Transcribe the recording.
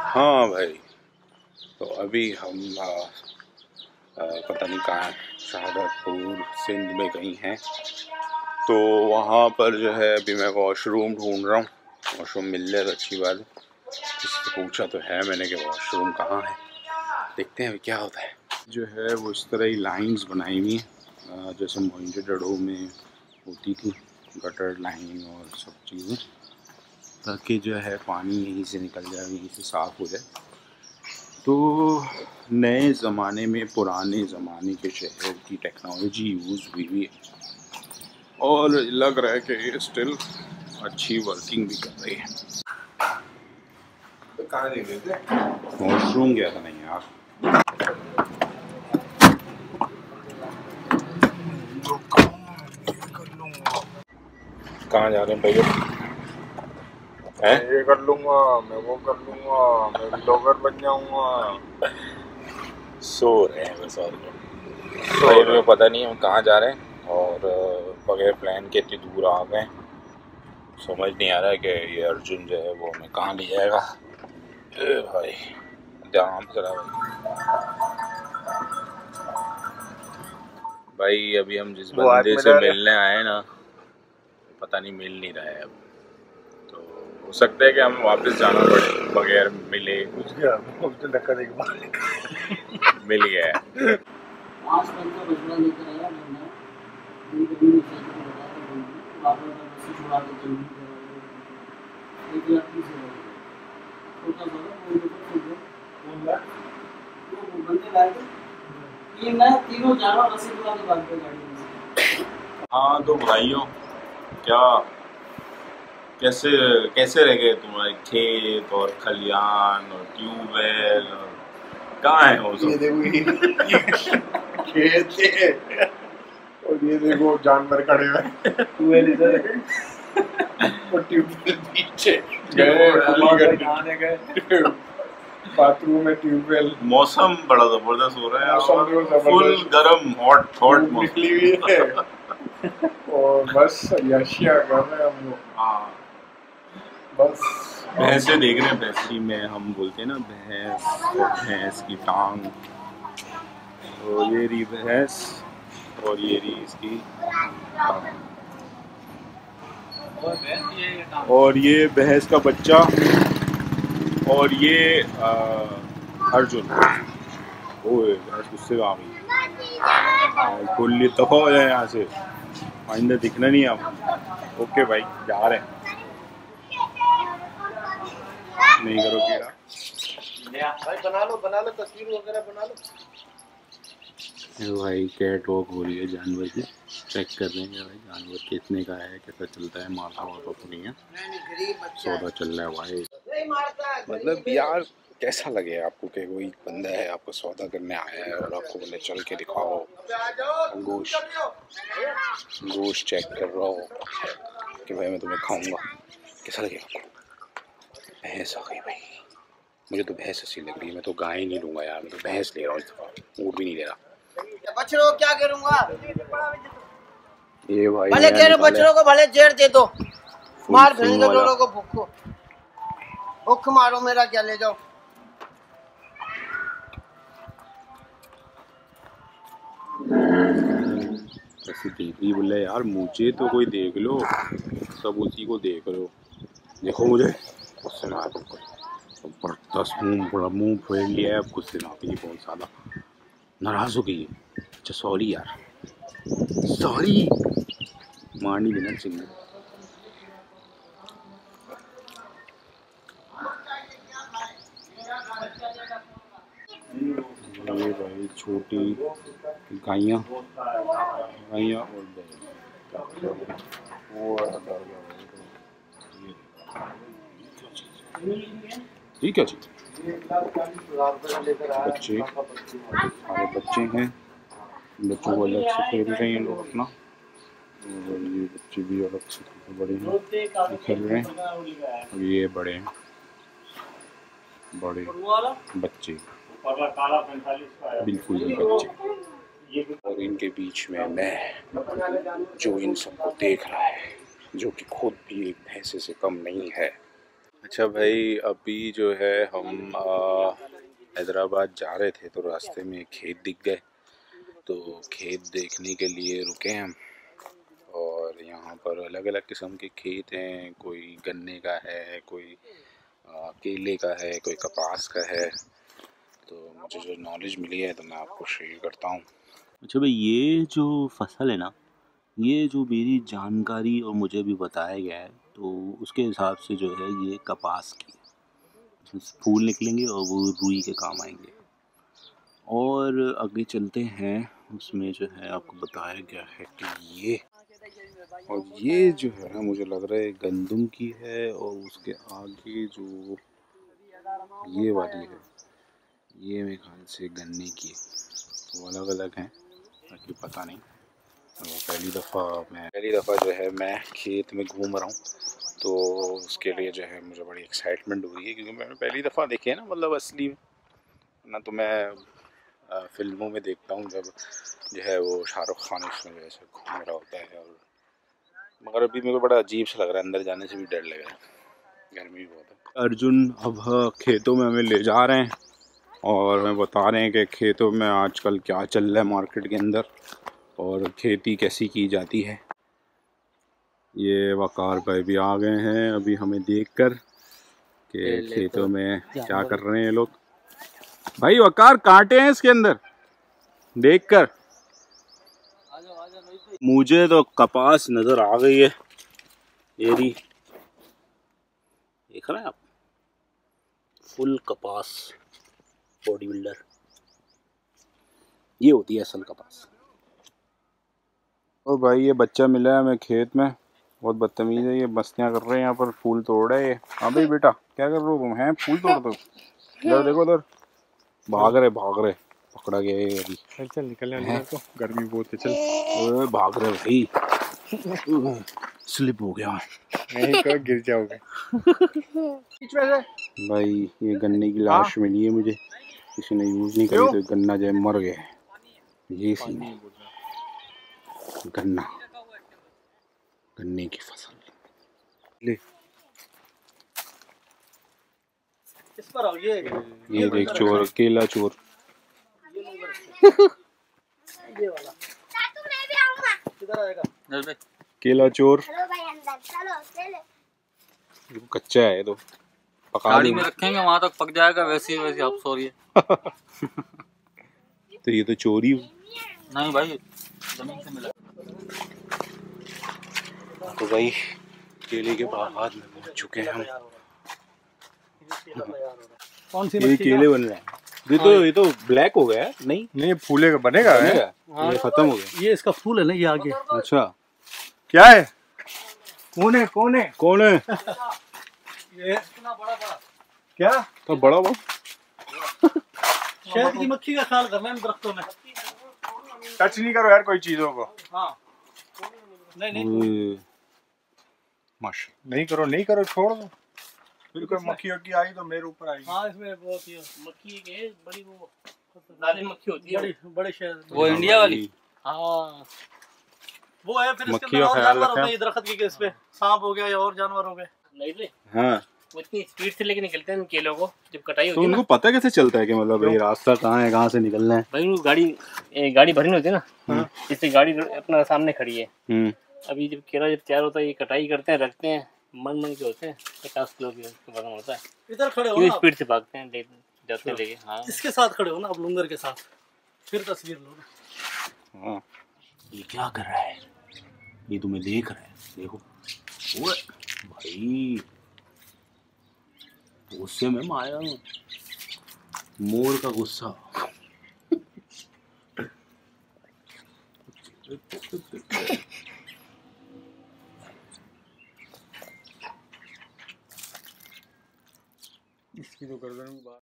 हाँ भाई, तो अभी हम पता नहीं कहाँ, शहादतपुर सिंध में कहीं हैं। तो वहाँ पर जो है अभी मैं वॉशरूम ढूंढ रहा हूँ। वॉशरूम मिल जाए तो अच्छी बात है। किसी से पूछा तो है मैंने कि वॉशरूम कहाँ है, देखते हैं अभी क्या होता है। जो है वो इस तरह ही लाइंस बनाई हुई हैं जैसे मोइंजोदड़ो में होती थी, गटर लाइन और सब चीज़ें, ताकि जो है पानी यहीं से निकल जाए, यहीं से साफ़ हो जाए। तो नए ज़माने में पुराने ज़माने के शहर की टेक्नोलॉजी यूज़ हुई हुई है और लग रहा है कि ये स्टिल अच्छी वर्किंग भी कर रही है। तो कहाँ ले गए थे? वॉशरूम गया था नहीं यार। कहाँ जा रहे हैं भैया? मैं ये कर लूँगा, मैं वो कर लूँगा, मैं व्लॉगर बन जाऊँगा। सो रहे हैं बस और भाई, मुझे पता नहीं हम कहाँ जा रहे हैं और बगैर प्लान के इतनी दूर आ गए। समझ नहीं आ रहा है कि ये अर्जुन जो है वो हमें कहाँ ले जाएगा। भाई ध्यान से चला भाई। अभी हम जिस बंदे से मिलने आए ना, पता नहीं मिल नहीं रहा है अब। तो हो सकता है कि हम वापस जाना पड़े बगैर मिले। मिल गया है। हाँ तो भाइयों, क्या कैसे कैसे रह गए तुम्हारे खेत और खलियान और ट्यूबवेल और कहाँ है वो सब? खेत है और ये देखो जानवर खड़े हुए ट्यूबवेल इधर और ट्यूबवेल पीछे गए बाथरूम में ट्यूबवेल। मौसम बड़ा जबरदस्त हो रहा है, फुल गरम हॉट निकली हुई है और बस याशिया कर रहे हैं हम लोग। हाँ, बस भैंसे देख रहे हैं। भैंसी में हम बोलते हैं ना भैंस, तो भैंस की टांग, और ये रही भैंस और ये रही इसकी टांग, और ये भैंस का बच्चा और ये अर्जुन। ओए भैंस गुस्से में आ गई, खोल लिए दफा हो जाए यहाँ से, आइंदा दिखना नहीं आप। ओके भाई, जा रहे हैं, नहीं करो कीड़ा भाई, बना लो तस्वीर वगैरह बना लो। भाई। कैट वॉक हो रही है जानवर की, चेक कर रहे हैं भाई जानवर कितने का है, कैसा चलता है, मारता वारता तो नहीं है, सौदा चल रहा है भाई। मतलब यार कैसा लगे आपको कि कोई बंदा है आपको सौदा करने आया है और आपको बोले चल के दिखाओ, गोश्त चेक कर रहा हो कि भाई मैं तुम्हें खाऊंगा, कैसा लगे आपको? भैंस आ गई भाई, मुझे तो भैंस अच्छी लग रही है। मैं तो गाय नहीं लूँगा यार, मैं तो भैंस ले रहा हूँ इस दफा, ऊँट भी नहीं ले रहा। बछड़ों क्या करूँगा? ये भाई भले कह रहे बछड़ों को भले जेर दे दो, मार भेज दो दोनों को, भूख मारो, मेरा क्या ले जाओ। ऐसे देख रही, बोले यार मुझे तो कोई देख लो, सब उसी को देख लो, देखो मुझे गुस्से में आता है। जबरदस्त मुंह फेर लिया है, अब गुस्से में आती है बहुत ज़्यादा, नाराज़ हो गई है। अच्छा सॉरी यार, सॉरी, मान नहीं देना चाहिए। ये भाई छोटी गाइयाँ और ये क्या चीज़? बच्चे, सारे बच्चे हैं, बच्चों को अलग से खेल रहे हैं लोग अपना, और ये बच्चे भी अलग से बड़े हैं खेल रहे हैं, और ये बड़े हैं, बड़े बच्चे, बिल्कुल ही बच्चे, और इनके बीच में मैं जो इन सबको देख रहा है, जो कि खुद भी एक भैंसे से कम नहीं है। अच्छा भाई, अभी जो है हम हैदराबाद जा रहे थे तो रास्ते में खेत दिख गए, तो खेत देखने के लिए रुके हम। और यहाँ पर अलग अलग किस्म के खेत हैं, कोई गन्ने का है, कोई केले का है, कोई कपास का है। तो मुझे जो नॉलेज मिली है तो मैं आपको शेयर करता हूँ। अच्छा भाई, ये जो फसल है ना, ये जो मेरी जानकारी और मुझे भी बताया गया है तो उसके हिसाब से जो है ये कपास की, इसमें से फूल निकलेंगे और वो रुई के काम आएंगे। और आगे चलते हैं, उसमें जो है आपको बताया गया है कि ये, और ये जो है ना मुझे लग रहा है गंदम की है, और उसके आगे जो ये वाली है ये मेरे ख्याल से गन्ने की है। तो अलग अलग हैं, बाकी पता नहीं। तो पहली दफ़ा जो है मैं खेत में घूम रहा हूँ, तो उसके लिए जो है मुझे बड़ी एक्साइटमेंट हो रही है, क्योंकि मैंने पहली दफ़ा देखे है ना, मतलब असली में ना। तो मैं फिल्मों में देखता हूँ जब जो है वो शाहरुख खान इसमें जो है घूम रहा होता है, और मगर अभी मेरे को बड़ा अजीब सा लग रहा है, अंदर जाने से भी डर लग रहा है, गर्मी भी बहुत है। अर्जुन अब खेतों में हमें ले जा रहे हैं और हमें बता रहे हैं कि खेतों में आजकल क्या चल रहा है मार्केट के अंदर, और खेती कैसी की जाती है। ये वकार भाई भी आ गए हैं अभी हमें देखकर कि खेतों में क्या कर रहे हैं लोग। भाई वकार, कांटे हैं इसके अंदर देखकर। मुझे तो कपास नजर आ गई है, ये रही, देख रहे हैं आप, फुल कपास। बॉडी बिल्डर, ये होती है असल कपास। और भाई ये बच्चा मिला है हमें खेत में, बहुत बदतमीज है, ये मस्तियाँ कर रहे हैं यहाँ पर, फूल तोड़ रहे हैं। हाँ भाई बेटा, क्या कर रहे हो तुम? हैं फूल तोड़ दो, इधर देखो, उधर भाग रहे, पकड़ा गया है अभी। चल चल निकलने वाली है, तो गर्मी बहुत है, चल। भाग रहे भाई, स्लिप हो गया, नहीं तो गिर जाओगे। भाई ये गन्ने की लाश मिली है मुझे, किसी ने यूज नहीं करी तो गन्ना जो मर गया है। ये सीन है, गन्ने की फसल। ले इस पर आओ, ये देख चोर, केला चोर। ये वाला किधर आएगा? केला चोर। चलो भाई अंदर, चलो चलो। कच्चा है तो पका गाड़ी में रखेंगे, वहां तक पक जाएगा, वैसे वैसे आप सो रही है। तो ये तो चोरी नहीं भाई, जमीन से मिला। तो भाई केले के बागात में पहुंच चुके हैं हम। कौन सी ये केले बन रहे हैं, ये तो ब्लैक हो गया है। नहीं फूलेगा, बनेगा है? ये खत्म हो गया। ये इसका फूल है ना, ये आगे। अच्छा, क्या है? कौन है? ये इतना बड़ा क्या? तो बड़ा शहद की मक्खी का ख्याल करना है इन दरख्तों में। टच नहीं करो यार कोई चीजों को। हाँ, नहीं माशा। नहीं करो, छोड़ दो। फिर कोई मक्खी वक्खी आई तो मेरे ऊपर आएगी। हाँ, इसमें बहुत ही मक्खी के बड़ी वो लाली मक्खी होती है, बड़े शहद। वो इंडिया वाली। हाँ, वो है। फिर इसके मक्खी अंदर का और ख्याल जानवर रखें। होते हैं दरख्त के, इस पे सांप हो गया या और जानवर हो गए। नहीं रे, हाँ, वो इतनी स्पीड से लेके निकलते हैं इन केलों को, जब कटाई तो होती है उनको ना। पता कैसे चलता है कि मतलब ये रास्ता कहाँ है, कहाँ से निकलना है? भाई वो गाड़ी भरी होती है ना, इससे गाड़ी अपना सामने खड़ी है। अभी जब केला तैयार होता है, ये कटाई करते हैं, रखते हैं, मन के होते हैं, 50 किलो की वजन होता है। इधर खड़े हो क्यों ना, स्पीड से भागते हैं, जाते लेके। हाँ, इसके साथ खड़े हो ना, अब लुंगर के साथ, फिर तस्वीर लो ना। हाँ, ये क्या कर रहा है? ये तुम्हें देख रहा है, देखो। ओए भाई, गुस्से में मारा हूँ, मोर का गुस्सा। इसकी तो गर्दन में बात